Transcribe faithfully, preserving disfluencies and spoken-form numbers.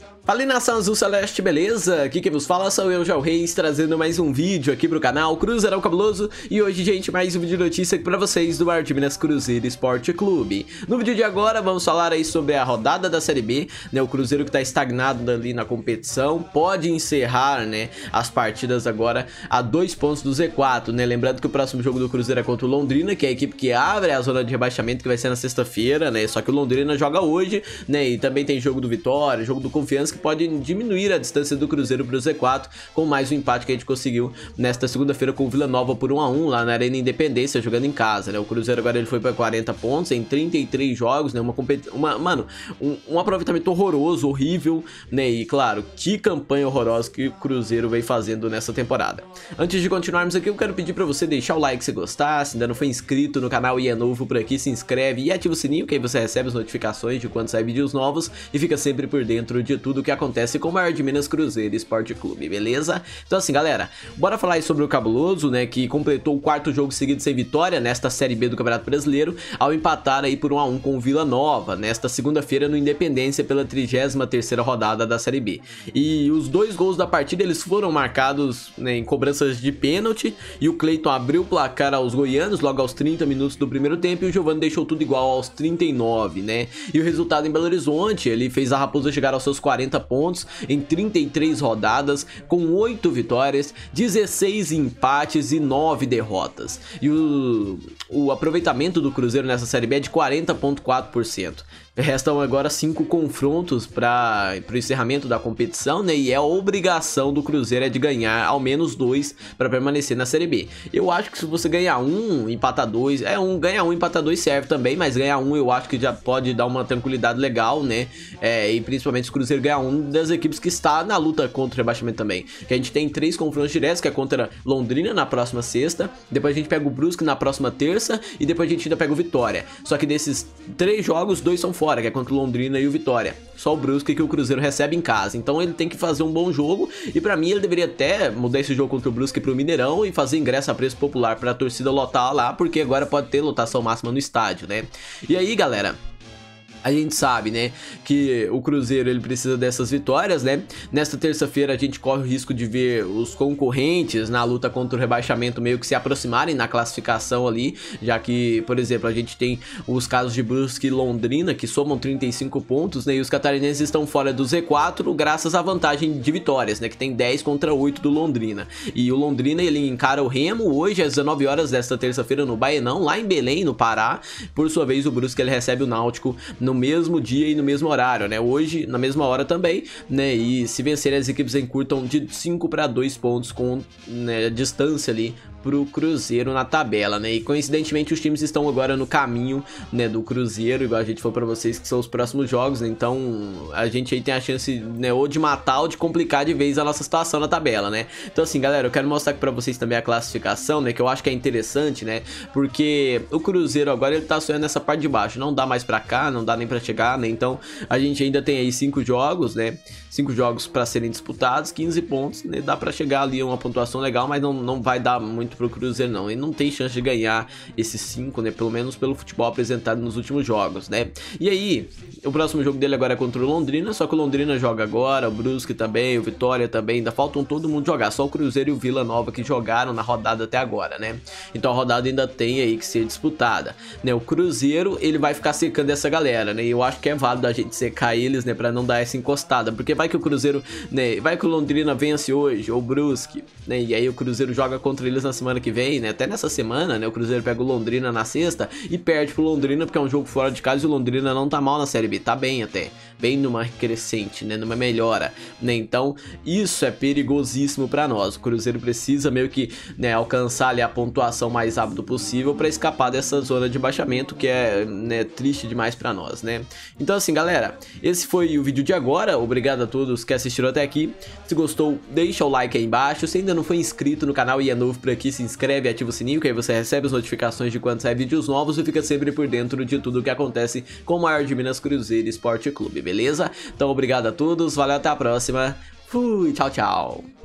Fala aí, nação azul celeste, beleza? Aqui quem vos fala sou eu, João Reis, trazendo mais um vídeo aqui pro canal Cruzeirão Cabuloso. E hoje, gente, mais um vídeo de notícia aqui pra vocês do Maior de Minas Cruzeiro Esporte Clube. No vídeo de agora vamos falar aí sobre a rodada da Série B, né? O Cruzeiro que tá estagnado ali na competição pode encerrar, né, as partidas agora a dois pontos do Z quatro, né? Lembrando que o próximo jogo do Cruzeiro é contra o Londrina, que é a equipe que abre a zona de rebaixamento, que vai ser na sexta-feira, né? Só que o Londrina joga hoje, né? E também tem jogo do Vitória, jogo do Confiança, que pode diminuir a distância do Cruzeiro para o Z quatro, com mais um empate que a gente conseguiu nesta segunda-feira com o Vila Nova por um a um lá na Arena Independência, jogando em casa, né? O Cruzeiro agora ele foi para quarenta pontos em trinta e três jogos, né? Uma competição, uma, mano, um, um aproveitamento horroroso, horrível, né? E claro, que campanha horrorosa que o Cruzeiro vem fazendo nessa temporada. Antes de continuarmos aqui, eu quero pedir para você deixar o like se gostar, se ainda não foi inscrito no canal e é novo por aqui, se inscreve e ativa o sininho, que aí você recebe as notificações de quando sair vídeos novos e fica sempre por dentro de tudo que acontece com o Maior de Minas Cruzeiro Esporte Clube, beleza? Então assim, galera, bora falar aí sobre o Cabuloso, né, que completou o quarto jogo seguido sem vitória nesta Série B do Campeonato Brasileiro, ao empatar aí por um a um com o Vila Nova, nesta segunda-feira no Independência pela trigésima terceira rodada da Série B. E os dois gols da partida, eles foram marcados, né, em cobranças de pênalti, e o Cleiton abriu o placar aos goianos logo aos trinta minutos do primeiro tempo, e o Giovani deixou tudo igual aos trinta e nove, né? E o resultado em Belo Horizonte, ele fez a Raposa chegar aos seus quarenta pontos em trinta e três rodadas, com oito vitórias, dezesseis empates e nove derrotas. E o, o aproveitamento do Cruzeiro nessa Série B é de quarenta vírgula quatro por cento. Restam agora cinco confrontos para o encerramento da competição, né? E é a obrigação do Cruzeiro é de ganhar ao menos dois para permanecer na Série B. Eu acho que se você ganhar um, empatar dois, é um, ganhar um, empatar dois serve também, mas ganhar um eu acho que já pode dar uma tranquilidade legal, né? É, e principalmente se o Cruzeiro ganhar um das equipes que está na luta contra o rebaixamento também. Que a gente tem três confrontos diretos, que é contra Londrina na próxima sexta, depois a gente pega o Brusque na próxima terça e depois a gente ainda pega o Vitória. Só que desses três jogos, dois são fora, que é contra o Londrina e o Vitória. Só o Brusque que o Cruzeiro recebe em casa. Então ele tem que fazer um bom jogo, e pra mim ele deveria até mudar esse jogo contra o Brusque pro Mineirão e fazer ingresso a preço popular pra torcida lotar lá, porque agora pode ter lotação máxima no estádio, né? E aí, galera, a gente sabe, né, que o Cruzeiro ele precisa dessas vitórias, né? Nesta terça-feira a gente corre o risco de ver os concorrentes na luta contra o rebaixamento meio que se aproximarem na classificação ali, já que, por exemplo, a gente tem os casos de Brusque e Londrina, que somam trinta e cinco pontos, né? E os catarinenses estão fora do Z quatro graças à vantagem de vitórias, né? Que tem dez contra oito do Londrina. E o Londrina, ele encara o Remo hoje às dezenove horas desta terça-feira no Baenão, lá em Belém, no Pará. Por sua vez, o Brusque ele recebe o Náutico no mesmo dia e no mesmo horário, né? Hoje, na mesma hora também, né? E se vencerem, as equipes encurtam de cinco para dois pontos com, né, distância ali pro Cruzeiro na tabela, né? E coincidentemente os times estão agora no caminho, né, do Cruzeiro, igual a gente falou pra vocês que são os próximos jogos, né? Então a gente aí tem a chance, né, ou de matar ou de complicar de vez a nossa situação na tabela, né? Então assim, galera, eu quero mostrar aqui pra vocês também a classificação, né, que eu acho que é interessante, né? Porque o Cruzeiro agora ele tá sonhando nessa parte de baixo, não dá mais pra cá, não dá nem pra chegar, né? Então a gente ainda tem aí cinco jogos, né? Cinco jogos pra serem disputados, quinze pontos, né? Dá pra chegar ali a uma pontuação legal, mas não, não vai dar muito pro Cruzeiro não, ele não tem chance de ganhar esses cinco, né, pelo menos pelo futebol apresentado nos últimos jogos, né? E aí, o próximo jogo dele agora é contra o Londrina, só que o Londrina joga agora, o Brusque também, o Vitória também, ainda faltam todo mundo jogar, só o Cruzeiro e o Vila Nova que jogaram na rodada até agora, né? Então a rodada ainda tem aí que ser disputada, né? O Cruzeiro, ele vai ficar secando essa galera, né? E eu acho que é válido a gente secar eles, né, pra não dar essa encostada, porque vai que o Cruzeiro, né, vai que o Londrina vence hoje, ou o Brusque, né, e aí o Cruzeiro joga contra eles na semana que vem, né, até nessa semana, né, o Cruzeiro pega o Londrina na sexta e perde pro Londrina, porque é um jogo fora de casa e o Londrina não tá mal na Série B, tá bem até, bem numa crescente, né, numa melhora, né, então isso é perigosíssimo pra nós. O Cruzeiro precisa meio que, né, alcançar ali a pontuação mais rápido possível pra escapar dessa zona de baixamento que é, né, triste demais pra nós, né. Então assim, galera, esse foi o vídeo de agora, obrigado a todos que assistiram até aqui. Se gostou, deixa o like aí embaixo, se ainda não foi inscrito no canal e é novo por aqui, se inscreve e ativa o sininho, que aí você recebe as notificações de quando sair vídeos novos e fica sempre por dentro de tudo o que acontece com o Maior de Minas Cruzeiro Esporte Clube, beleza? Então obrigado a todos, valeu, até a próxima, fui, tchau, tchau!